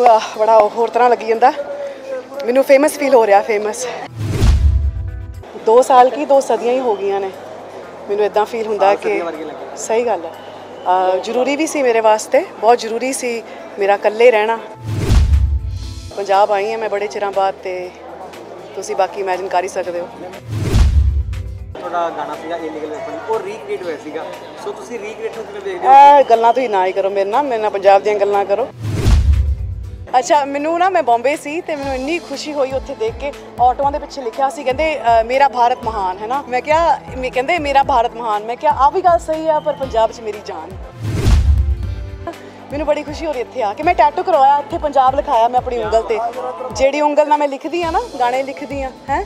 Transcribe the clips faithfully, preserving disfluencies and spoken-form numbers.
बड़ा होर तरह लगी जाता, मैनू फेमस फील हो रहा। फेमस दो साल की दो सदियां ही हो गई ने, मैनू इदा फील होंदा कि सही गल है, जरूरी भी सी मेरे वास्ते, बहुत जरूरी सी मेरा कल्ले रहना। पंजाब आई हाँ मैं बड़े चिरां बाद, ते तुसी बाकी इमैजिन कर ही सकते हो। ਤੁਹਾਡਾ ਗਾਣਾ ਸੀਗਾ ਇਲੀਗਲ ਵੈਪਨ, ਉਹ ਰੀਕ੍ਰੀਏਟ ਹੋਇਆ ਸੀਗਾ, ਸੋ ਤੁਸੀਂ ਰੀਕ੍ਰੀਏਟ ਨੂੰ ਕਿਵੇਂ ਦੇਖਦੇ ਹੋ? ਇਹ ਗੱਲਾਂ ਤੁਸੀਂ ਨਾ ਹੀ ਕਰੋ ਮੇਰੇ ਨਾਲ, ਮੇਰੇ ਨਾਲ ਪੰਜਾਬ ਦੀਆਂ ਗੱਲਾਂ ਕਰੋ। ਅੱਛਾ, ਮੈਨੂੰ ਨਾ ਮੈਂ ਬੰਬੇ ਸੀ ਤੇ ਮੈਨੂੰ ਇੰਨੀ ਖੁਸ਼ੀ ਹੋਈ ਉੱਥੇ ਦੇਖ ਕੇ, ਆਟੋਆਂ ਦੇ ਪਿੱਛੇ ਲਿਖਿਆ ਸੀ ਕਹਿੰਦੇ ਮੇਰਾ ਭਾਰਤ ਮਹਾਨ ਹੈ ਨਾ। ਮੈਂ ਕਿਹਾ ਮੈਂ ਕਹਿੰਦੇ ਮੇਰਾ ਭਾਰਤ ਮਹਾਨ, ਮੈਂ ਕਿਹਾ ਆ ਵੀ ਗੱਲ ਸਹੀ ਆ, ਪਰ ਪੰਜਾਬ 'ਚ ਮੇਰੀ ਜਾਨ। ਮੈਨੂੰ ਬੜੀ ਖੁਸ਼ੀ ਹੋ ਰਹੀ ਇੱਥੇ ਆ ਕੇ। ਮੈਂ ਟੈਟੂ ਕਰਵਾਇਆ ਇੱਥੇ ਪੰਜਾਬ ਲਿਖਾਇਆ ਮੈਂ ਆਪਣੀ ਉਂਗਲ ਤੇ, ਜਿਹੜੀ ਉਂਗਲ ਨਾਲ ਮੈਂ ਲਿਖਦੀ ਆ ਨਾ ਗਾਣੇ ਲਿਖਦੀ ਆ ਹੈ।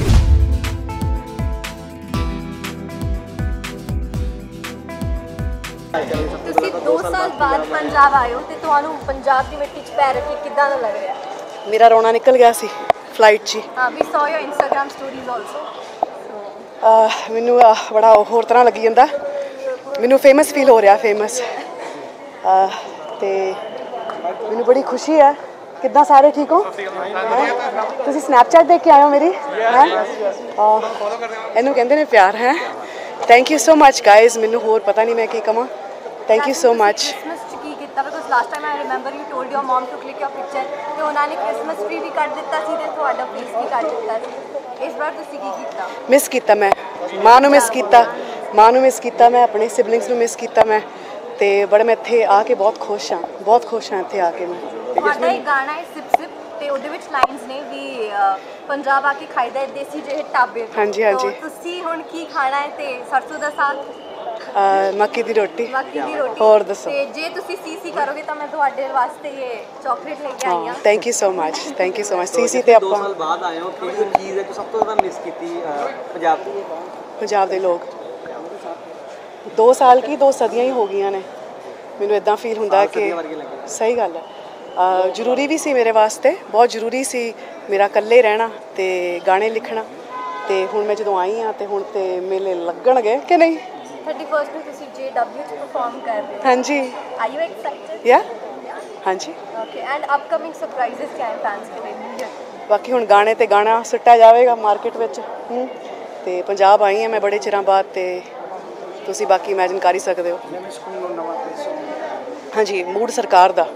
ਤੁਸੀਂ दो साल बाद पंजाब आए हो, ਤੇ ਤੁਹਾਨੂੰ ਪੰਜਾਬ ਦੀ ਮਿੱਟੀ 'ਚ ਪੈਰ ਰੱਖ ਕੇ ਕਿੱਦਾਂ ਦਾ ਲੱਗ ਰਿਹਾ? ਮੇਰਾ ਰੋਣਾ ਨਿਕਲ ਗਿਆ ਸੀ ਫਲਾਈਟ 'ਚ। ਹਾਂ, ਵੀ ਸੌ ਯੋਰ ਇੰਸਟਾਗ੍ਰਾਮ ਸਟੋਰੀਜ਼ ਆਲਸੋ। ਮੈਨੂੰ ਬੜਾ ਹੋਰ ਤਰ੍ਹਾਂ ਲੱਗੀ ਜਾਂਦਾ, ਮੈਨੂੰ ਫੇਮਸ ਫੀਲ ਹੋ ਰਿਹਾ। ਫੇਮਸ ਤੇ ਮੈਨੂੰ ਬੜੀ ਖੁਸ਼ੀ ਹੈ। ਕਿੱਦਾਂ ਸਾਰੇ ਠੀਕ ਹੋ? ਤੁਸੀਂ ਸਨੈਪਚੈਟ ਦੇਖ ਕੇ ਆਏ ਹੋ ਮੇਰੀ ਹੈ? ਇਹਨੂੰ ਕਹਿੰਦੇ ਨੇ ਪਿਆਰ ਹੈ। Thank you so much guys, ਮੈਨੂੰ ਹੋਰ ਪਤਾ ਨਹੀਂ ਮੈਂ ਕੀ ਕਵਾਂ। Thank you so much. Christmas 'ਚ ਕੀ ਕੀਤਾ? Because last time I remember you told your mum to click your picture, ਤੇ ਉਹਨਾਂ ਨੇ ਕ੍ਰਿਸਮਸ ਟਰੀ ਵੀ ਕੱਢ ਦਿੱਤਾ ਸੀ ਤੇ ਤੁਹਾਡਾ ਪੀਸ ਵੀ ਕੱਢ ਦਿੱਤਾ ਸੀ। ਇਸ ਵਾਰ ਤੁਸੀਂ ਕੀ ਕੀਤਾ? ਮਿਸ ਕੀਤਾ ਮੈਂ ਮਾਂ ਨੂੰ, ਮਿਸ ਕੀਤਾ ਮਾਂ ਨੂੰ, ਮਿਸ ਕੀਤਾ ਮੈਂ ਆਪਣੇ ਸਿਬਲਿੰਗਸ ਨੂੰ, ਮਿਸ ਕੀਤਾ ਮੈਂ। ਤੇ ਬੜਾ ਮੈਂ ਇੱਥੇ ਆ ਕੇ ਬਹੁਤ ਖੁਸ਼ ਹਾਂ, ਬਹੁਤ ਖੁਸ਼ ਹਾਂ ਇੱਥੇ ਆ ਕੇ ਮੈਂ। ਤੁਹਾਡਾ ਇੱਕ ਗਾਣਾ ਹੈ ਸਿਪ ਸਿਪ, ਤੇ ਉਹਦੇ ਵਿੱਚ ਲਾਈਨਸ ਨੇ ਵੀ ਪੰਜਾਬ ਆ ਕੇ ਖਾਈਦਾ ਦੇਸੀ ਜਿਹੇ ਢਾਬੇ। ਹਾਂਜੀ ਹਾਂਜੀ। ਤੁਸੀਂ ਹੁਣ ਕੀ ਖਾਣਾ ਹੈ? ਤੇ ਸਰਸੋਂ ਦਾ ਸਾਗ, ਮੱਕੀ ਦੀ ਰੋਟੀ। ਮੱਕੀ ਦੀ ਰੋਟੀ। ਹੋਰ ਦੱਸੋ? ਤੇ ਜੇ ਤੁਸੀਂ ਸੀਸੀ ਕਰੋਗੇ ਤਾਂ ਮੈਂ ਤੁਹਾਡੇ ਵਾਸਤੇ ਇਹ ਚਾਕਲੇਟ ਲੈ ਕੇ ਆਈ ਹਾਂ। Thank you so much, thank you so much. CC ਤੇ ਆਪਾਂ ਦੋ ਸਾਲ ਬਾਅਦ ਆਏ ਹੋ, ਕਿਹੜੀ ਚੀਜ਼ ਹੈ ਜੋ ਸਭ ਤੋਂ ਜ਼ਿਆਦਾ ਮਿਸ ਕੀਤੀ ਪੰਜਾਬ ਦੀ? ਪੰਜਾਬ ਦੇ ਲੋਕ। ਦੋ ਸਾਲ ਕੀ ਦੋ ਸਦੀਆਂ ਹੀ ਹੋ ਗਈਆਂ ਨੇ, ਮੈਨੂੰ ਇਦਾਂ ਫੀਲ ਹੁੰਦਾ ਕਿ ਸਹੀ ਗੱਲ ਹੈ, ਜ਼ਰੂਰੀ ਵੀ ਸੀ ਮੇਰੇ ਵਾਸਤੇ, ਬਹੁਤ ਜ਼ਰੂਰੀ ਸੀ ਮੇਰਾ ਇਕੱਲੇ ਰਹਿਣਾ ਤੇ ਗਾਣੇ ਲਿਖਣਾ। ਤੇ ਹੁਣ ਮੈਂ ਜਦੋਂ ਆਈ ਹਾਂ ਤੇ ਹੁਣ ਤੇ ਮੇਲੇ ਲੱਗਣਗੇ ਕਿ ਨਹੀਂ? ਥਰਟੀ ਫਸਟ ਨੂੰ ਤੁਸੀਂ ਜੇ ਡਬਲਿਊ 'ਚ ਪਰਫਾਰਮ ਕਰ ਰਹੇ ਹੋ। ਹਾਂਜੀ। Are you excited? ਯਾ ਹਾਂਜੀ। ਓਕੇ, ਐਂਡ ਅਪਕਮਿੰਗ ਸਰਪ੍ਰਾਈਜ਼ਸ ਕਿਆ ਹੈ ਫੈਨਸ ਦੇ ਲਈ? ਬਾਕੀ ਹੁਣ ਗਾਣੇ ਤੇ ਗਾਣਾ ਸੁੱਟਿਆ ਜਾਵੇਗਾ ਮਾਰਕੀਟ ਵਿੱਚ। ਤੇ ਪੰਜਾਬ ਆਈ ਹਾਂ ਮੈਂ ਬੜੇ ਚਿਰਾਂ ਬਾਅਦ, ਤੇ ਤੁਸੀਂ ਬਾਕੀ ਇਮੈਜਿਨ ਕਰ ਹੀ ਸਕਦੇ ਹੋ। ਹਾਂਜੀ, ਮੂਡ ਸਰਕਾਰ ਦਾ।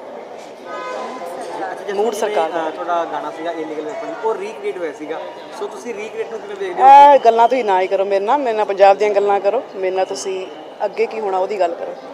ਮੂਡ ਸਰਕਾਰ ਦਾ। ਤੁਹਾਡਾ ਗਾਣਾ ਸੀਗਾ ਇਲੀਗਲ ਵੈਪਨ, ਉਹ ਰੀਕ੍ਰੀਏਟ ਹੋਇਆ ਸੀਗਾ, ਸੋ ਤੁਸੀਂ ਰੀਕ੍ਰੀਏਟ ਨੂੰ ਕਿਵੇਂ ਦੇਖਦੇ ਹੋ? ਇਹ ਗੱਲਾਂ ਤੁਸੀਂ ਨਾ ਹੀ ਕਰੋ ਮੇਰੇ ਨਾਲ, ਮੇਰੇ ਨਾਲ ਪੰਜਾਬ ਦੀਆਂ ਗੱਲਾਂ ਕਰੋ। ਮੇਰੇ ਨਾਲ ਤੁਸੀਂ ਅੱਗੇ ਕੀ ਹੋਣਾ ਉਹਦੀ ਗੱਲ ਕਰੋ।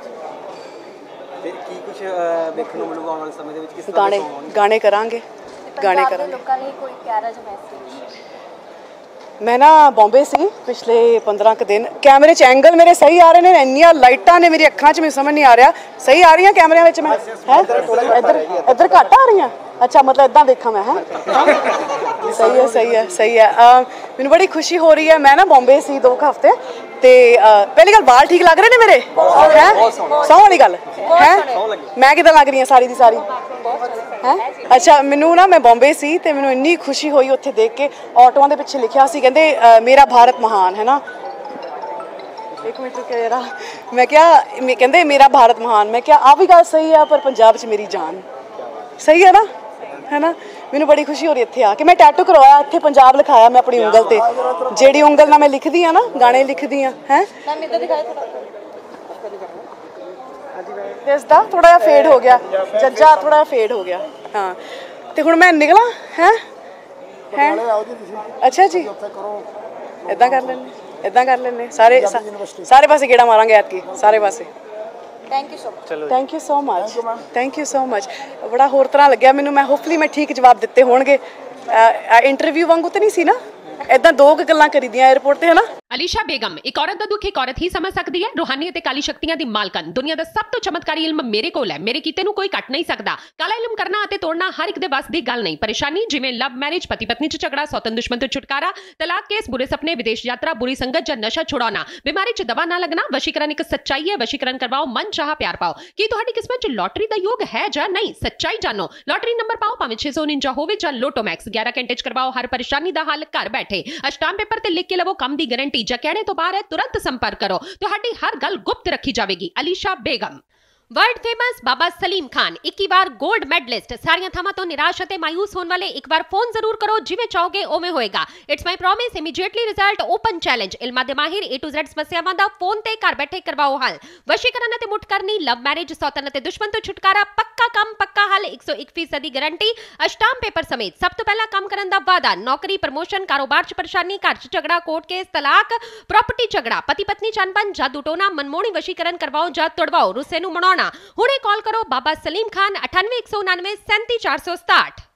ਤੇ ਕੀ ਕੁਝ ਵੇਖਣ ਨੂੰ ਮਿਲੂਗਾ ਆਉਣ ਵਾਲੇ ਸਮੇਂ ਦੇ ਵਿੱਚ? ਕਿਸ ਤਰ੍ਹਾਂ ਗਾਣੇ ਗਾਣੇ ਕਰਾਂਗੇ, ਗਾਣੇ ਕਰਾਂਗੇ। ਲੋਕਾਂ ਲਈ ਕੋਈ ਪਿਆਰਾ ਜਿਹਾ ਮੈਸੇਜ? ਮੈਂ ਨਾ ਬੰਬੇ ਸੀ ਪਿਛਲੇ ਪੰਦਰਾਂ ਕੁ ਦਿਨ। ਕੈਮਰੇ 'ਚ ਐਂਗਲ ਮੇਰੇ ਸਹੀ ਆ ਰਹੇ ਨੇ, ਇੰਨੀਆਂ ਲਾਈਟਾਂ ਨੇ ਮੇਰੀ ਅੱਖਾਂ 'ਚ, ਮੈਨੂੰ ਸਮਝ ਨਹੀਂ ਆ ਰਿਹਾ ਸਹੀ ਆ ਰਹੀਆਂ ਕੈਮਰਿਆਂ ਵਿੱਚ ਮੈਂ ਹੈ? ਇੱਧਰ ਇੱਧਰ ਘੱਟ ਆ ਰਹੀਆਂ? ਅੱਛਾ, ਮਤਲਬ ਇੱਦਾਂ ਦੇਖਾਂ ਮੈਂ ਹੈ? ਸਹੀ ਹੈ, ਸਹੀ ਹੈ, ਸਹੀ ਹੈ। ਮੈਨੂੰ ਬੜੀ ਖੁਸ਼ੀ ਹੋ ਰਹੀ ਹੈ। ਮੈਂ ਨਾ ਬੰਬੇ ਸੀ ਦੋ ਕੁ ਹਫ਼ਤੇ, ਤੇ ਪਹਿਲੀ ਗੱਲ ਵਾਲ ਠੀਕ ਲੱਗ ਰਹੇ ਨੇ ਮੇਰੇ ਹੈ? ਸਹੁੰ ਵਾਲੀ ਗੱਲ ਹੈ? ਮੈਂ ਕਿੱਦਾਂ ਲੱਗ ਰਹੀ ਹਾਂ ਸਾਰੀ ਦੀ ਸਾਰੀ ਹੈ? ਅੱਛਾ, ਮੈਨੂੰ ਨਾ ਮੈਂ ਬੰਬੇ ਸੀ ਤੇ ਮੈਨੂੰ ਇੰਨੀ ਖੁਸ਼ੀ ਹੋਈ ਉੱਥੇ ਦੇਖ ਕੇ, ਆਟੋਆਂ ਦੇ ਪਿੱਛੇ ਲਿਖਿਆ ਸੀ ਕਹਿੰਦੇ ਮੇਰਾ ਭਾਰਤ ਮਹਾਨ ਹੈ ਨਾ। ਇੱਕ ਮਿੰਟ ਰੁਕਿਆ ਜਰਾ। ਮੈਂ ਕਿਹਾ ਕਹਿੰਦੇ ਮੇਰਾ ਭਾਰਤ ਮਹਾਨ, ਮੈਂ ਕਿਹਾ ਆ ਵੀ ਗੱਲ ਸਹੀ ਆ, ਪਰ ਪੰਜਾਬ 'ਚ ਮੇਰੀ ਜਾਨ। ਸਹੀ ਹੈ ਨਾ, ਹੈ ਨਾ? ਮੈਨੂੰ ਬੜੀ ਖੁਸ਼ੀ ਹੋ ਰਹੀ ਇੱਥੇ ਆ ਕੇ। ਮੈਂ ਟੈਟੂ ਕਰਵਾਇਆ ਇੱਥੇ ਪੰਜਾਬ ਲਿਖਾਇਆ ਮੈਂ ਆਪਣੀ ਉਂਗਲ ਤੇ, ਜਿਹੜੀ ਉਂਗਲ ਨਾਲ ਮੈਂ ਲਿਖਦੀ ਆ ਨਾ ਗਾਣੇ ਲਿਖਦੀ ਆ ਹੈ। ਇਸ ਦਾ ਥੋੜਾ ਜਿਹਾ ਫੇਡ ਹੋ ਗਿਆ, ਜੱਜਾ ਥੋੜਾ ਜਿਹਾ ਫੇਡ ਹੋ ਗਿਆ। ਹਾਂ, ਤੇ ਹੁਣ ਮੈਂ ਨਿਕਲਾਂ ਹੈ? ਹੈ ਅੱਛਾ ਜੀ, ਇੱਦਾਂ ਕਰ ਲੈਂਦੇ, ਇੱਦਾਂ ਕਰ ਲੈਂਦੇ ਸਾਰੇ ਸਾਰੇ ਪਾਸੇ ਗੇੜਾ ਮਾਰਾਂਗੇ ਐਤਕੀ ਸਾਰੇ ਪਾਸੇ। Thank you so much. Thank you so much, thank you so much. ਬੜਾ ਹੋਰ ਤਰ੍ਹਾਂ ਲੱਗਿਆ ਮੈਨੂੰ। ਮੈਂ ਹੋਪਫੁਲੀ ਮੈਂ ਠੀਕ ਜਵਾਬ ਦਿੱਤੇ ਹੋਣਗੇ। ਇੰਟਰਵਿਊ ਵਾਂਗੂ ਤਾਂ ਨਹੀਂ ਸੀ ਨਾ, ਇਦਾਂ ਦੋ ਕੁ ਗੱਲਾਂ ਕਰੀਦੀਆਂ 에ਅਰਪੋਰਟ ਤੇ, ਹੈ ਨਾ? ਅਲੀਸ਼ਾ ਬੇਗਮ ਇੱਕ ਔਰਤ ਦਾ ਦੁੱਖ ਇੱਕ ਔਰਤ ਹੀ ਸਮਝ ਸਕਦੀ ਹੈ। ਰੂਹਾਨੀ ਅਤੇ ਕਾਲੀ ਸ਼ਕਤੀਆਂ ਦੀ ਮਾਲਕਨ, ਦੁਨੀਆ ਦਾ ਸਭ ਤੋਂ ਚਮਤਕਾਰੀ ਇਲਮ ਮੇਰੇ ਕੋਲ ਹੈ। ਮੇਰੇ ਕੀਤੇ ਨੂੰ ਕੋਈ ਕੱਟ ਨਹੀਂ ਸਕਦਾ। ਕਾਲਾ ਇਲਮ ਕਰਨਾ ਅਤੇ ਤੋੜਨਾ ਹਰ ਇੱਕ ਦੇ ਵੱਸ ਦੀ ਗੱਲ ਨਹੀਂ। ਪਰੇਸ਼ਾਨੀ ਜਿਵੇਂ ਲਵ ਮੈਰਿਜ, ਪਤੀ ਪਤਨੀ 'ਚ ਝਗੜਾ, ਸੌਤਨ ਦੁਸ਼ਮਣ ਤੋਂ ਛੁਟਕਾਰਾ, ਤਲਾਕ ਕੇਸ, ਬੁਰੇ ਸੁਪਨੇ, ਵਿਦੇਸ਼ ਯਾਤਰਾ, ਬੁਰੀ ਸੰਗਤ ਜਾਂ ਨਸ਼ਾ ਛੁਡਾਉਣਾ, ਬਿਮਾਰੀ 'ਚ ਦਵਾ ਨਾ ਲੱਗਣਾ। ਵਸ਼ੀਕਰਨ ਇੱਕ ਸੱਚਾਈ ਹੈ। ਵਸ਼ੀਕਰਨ ਕਰਵਾਓ, ਮਨ ਚਾਹਾ ਪਿਆਰ ਪਾਓ। ਕੀ ਤੁਹਾਡੀ ਕਿਸਮਤ 'ਚ ਲੋਟਰੀ ਦਾ ਯੋਗ ਹੈ ਜਾਂ ਨਹੀਂ? ਸੱਚਾਈ ਜਾਣੋ। ਲੋਟਰੀ ਨੰਬਰ ਪਾਓ, ਭਾਵੇਂ ਛੇ ਸੌ ਉਨੰਜਾ ਹੋਵੇ ਜਾਂ ਲੋਟੋ ਮੈਕਸ। ਗਿਆਰਾਂ ਘੰਟੇ 'ਚ ਕਰਵਾਓ ਹਰ ਪਰੇਸ਼ਾਨੀ ਦਾ ਹੱਲ ਘਰ ਬੈਠੇ। ਅਸ਼ਟਾਮ ਪੇਪਰ ਤੇ ਲਿਖ ਕੇ ਲਵੋ ਕੰਮ ਦੀ ਗਾਰੰਟੀ। ਜਾਂ ਕਹਿਣੇ ਤੋਂ ਬਾਹਰ ਹੈ, ਤੁਰੰਤ ਸੰਪਰਕ ਕਰੋ। ਤੁਹਾਡੀ ਹਰ ਗੱਲ ਗੁਪਤ ਰੱਖੀ ਜਾਵੇਗੀ। ਅਲੀਸ਼ਾ ਬੇਗਮ। वर्ल्ड फेमस बाबा सलीम खान इक्की बार गोल्ड मैडलिस्ट सारियां थावां तो निराश अते मायूस होने वाले एक बार फोन जरूर करो जिवें चाहोगे उवें होएगा। It's my promise immediately result open challenge इल्मा दे माहिर ए टू ज़ेड समस्यावां दा फोन ते घर बैठे करवाओ हल। वशीकरण अते मुठ करनी, लव मैरिज, सौतन अते दुश्मन तो छुटकारा, पक्का काम पक्का हल, एक सौ एक फीसद दी गारंटी, अष्टाम पेपर समेत सब तो पहला काम करन दा वादा, नौकरी प्रमोशन, कारोबार च परेशानी, घर च झगड़ा, कोर्ट केस, तलाक, प्रॉपर्टी झगड़ा, पति पत्नी च अनबन, जादू टोना, मनमोहनी वशीकरण करवाओ जा तुड़वाओ, रुस्से नूं मनाउणा। हुणे कॉल करो बाबा सलीम खान अठानवे एक सौ उनानवे सैंती चार सौ सताहठ।